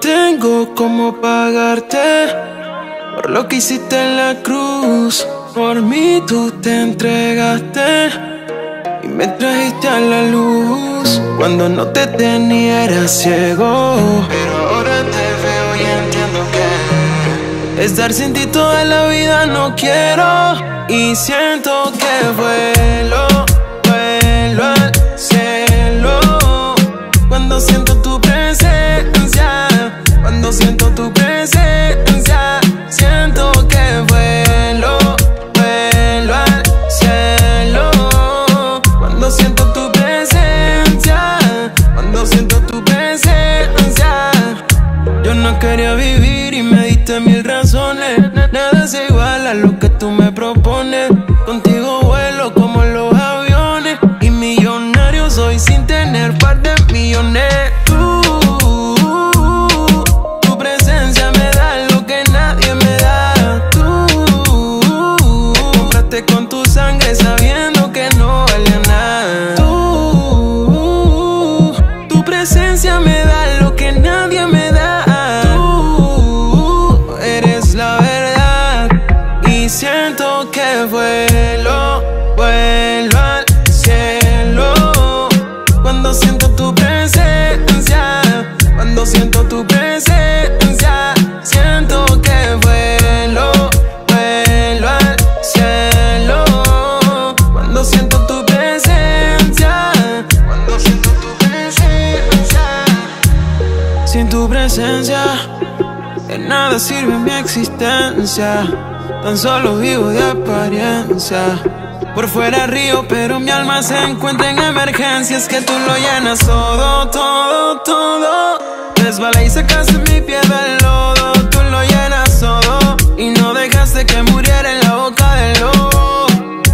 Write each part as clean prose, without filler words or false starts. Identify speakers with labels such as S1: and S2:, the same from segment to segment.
S1: tengo cómo pagarte por lo que hiciste en la cruz. Por mí tú te entregaste y me trajiste a la luz. Cuando no te tenía era ciego, pero ahora te veo y entiendo que estar sin ti toda la vida no quiero. Y siento que vuelo al cielo cuando siento tu presencia. Cuando siento tu presencia, siento que vuelo al cielo. Cuando siento tu presencia, cuando siento tu presencia. Yo no quería vivir y me diste 1000 razones. Nada es igual a lo que tú me propones. Contigo vuelo como los aviones y millonario soy sin tener par de millones. Tu presencia me da lo que nadie me da. Tú compraste con tu sangre sabiendo que no valía nada. Tu presencia me da lo que nadie me da. Tú eres la verdad y siento que vuelo al cielo cuando siento tu presencia. Cuando siento tu presencia, siento que vuelo al cielo. Cuando siento tu presencia, cuando siento tu presencia. Sin tu presencia, de nada sirve mi existencia. Tan solo vivo de apariencia. Por fuera río, pero mi alma se encuentra en emergencias. Que tú lo llenas todo, todo, todo. Resbalé y sacaste mi pie del lodo. Tú lo llenas todo y no dejaste que muriera en la boca del lobo.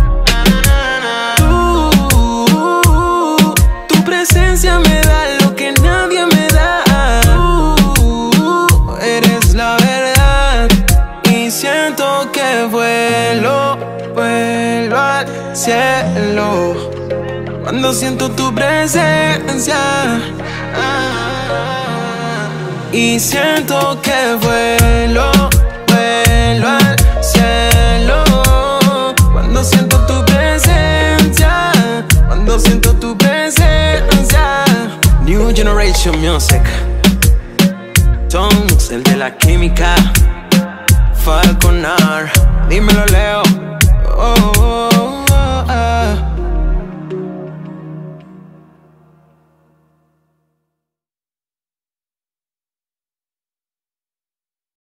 S1: Tu presencia me da lo que nadie me da. Tú eres la verdad y siento que vuelo al cielo cuando siento tu presencia. Y siento que vuelo al cielo cuando siento tu presencia. Cuando siento tu presencia. New Generation Music, Tongs, el de la química, Falconar, dímelo Leo.